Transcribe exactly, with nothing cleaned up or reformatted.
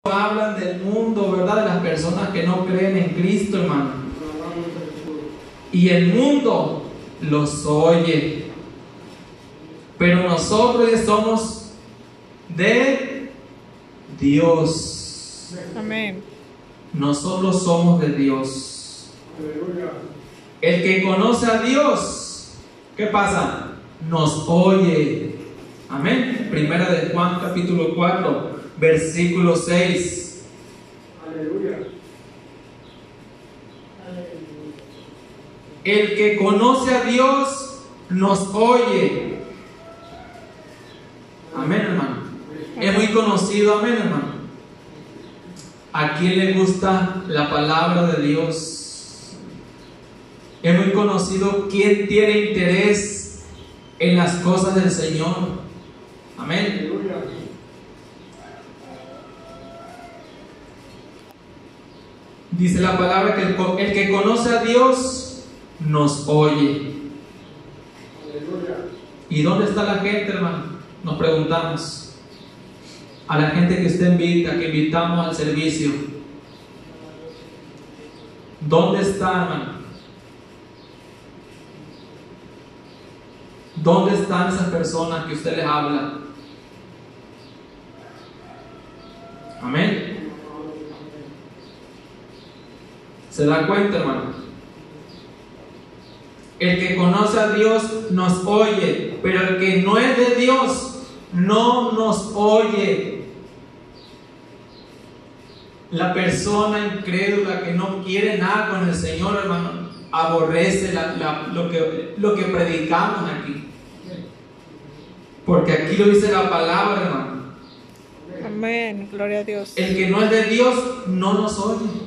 hablan del mundo, ¿verdad? De las personas que no creen en Cristo, hermano. Y el mundo los oye. Pero nosotros somos de Dios. Amén. Nosotros somos de Dios. El que conoce a Dios, ¿qué pasa? Nos oye. Amén. Primera de Juan capítulo cuatro, versículo seis. Aleluya. El que conoce a Dios nos oye. Amén, hermano. Es muy conocido, amén, hermano. ¿A quién le gusta la palabra de Dios? Es muy conocido quién tiene interés en las cosas del Señor. Amén. Dice la palabra que el, el que conoce a Dios nos oye. ¿Y dónde está la gente, hermano? Nos preguntamos. A la gente que usted invita, que invitamos al servicio, ¿dónde está, hermano? ¿Dónde están esas personas que usted les habla? Amén. ¿Se da cuenta, hermano? El que conoce a Dios nos oye, pero el que no es de Dios no nos oye. La persona incrédula que no quiere nada con el Señor, hermano, aborrece la, la, lo, que, lo que predicamos aquí. Porque aquí lo dice la palabra, hermano. Amén. Gloria a Dios. El que no es de Dios no nos oye.